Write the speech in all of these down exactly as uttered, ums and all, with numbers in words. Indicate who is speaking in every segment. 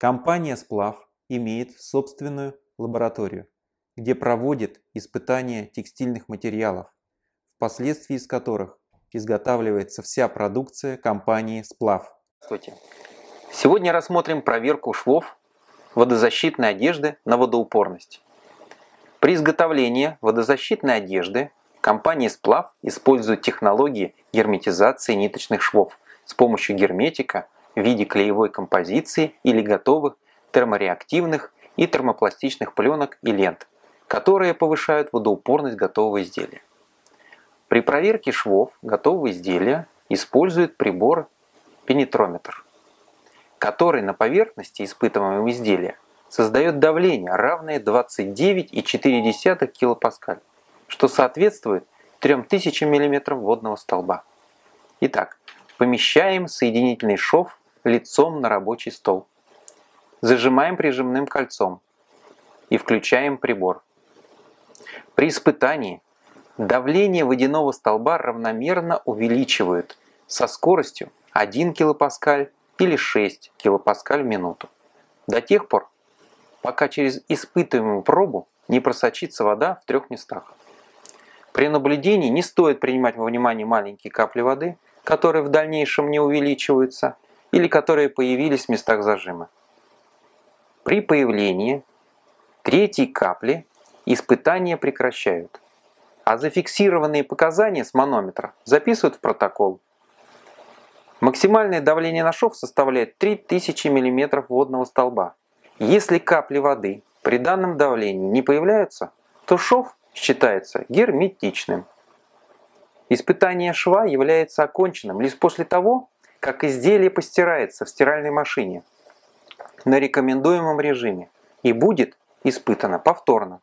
Speaker 1: Компания «Сплав» имеет собственную лабораторию, где проводит испытания текстильных материалов, впоследствии из которых изготавливается вся продукция компании «Сплав».
Speaker 2: Здравствуйте! Сегодня рассмотрим проверку швов водозащитной одежды на водоупорность. При изготовлении водозащитной одежды компания «Сплав» использует технологии герметизации ниточных швов с помощью герметика в виде клеевой композиции или готовых термореактивных и термопластичных пленок и лент, которые повышают водоупорность готового изделия. При проверке швов готового изделия используют прибор пенетрометр, который на поверхности испытываемого изделия создает давление, равное двадцати девяти целых четырёх десятых килопаскаль, что соответствует трём тысячам миллиметров водного столба. Итак, помещаем соединительный шов лицом на рабочий стол. Зажимаем прижимным кольцом и включаем прибор. При испытании давление водяного столба равномерно увеличивают со скоростью один килопаскаль или шесть килопаскаль в минуту, до тех пор, пока через испытываемую пробу не просочится вода в трех местах. При наблюдении не стоит принимать во внимание маленькие капли воды, которые в дальнейшем не увеличиваются или которые появились в местах зажима. При появлении третьей капли испытания прекращают, а зафиксированные показания с манометра записывают в протокол. Максимальное давление на шов составляет три тысячи миллиметров водного столба. Если капли воды при данном давлении не появляются, то шов считается герметичным. Испытание шва является оконченным лишь после того, как изделие постирается в стиральной машине на рекомендуемом режиме и будет испытано повторно.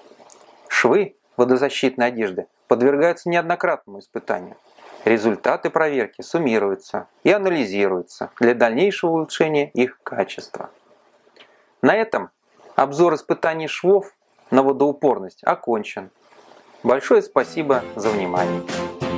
Speaker 2: Швы водозащитной одежды подвергаются неоднократному испытанию. Результаты проверки суммируются и анализируются для дальнейшего улучшения их качества. На этом обзор испытаний швов на водоупорность окончен. Большое спасибо за внимание.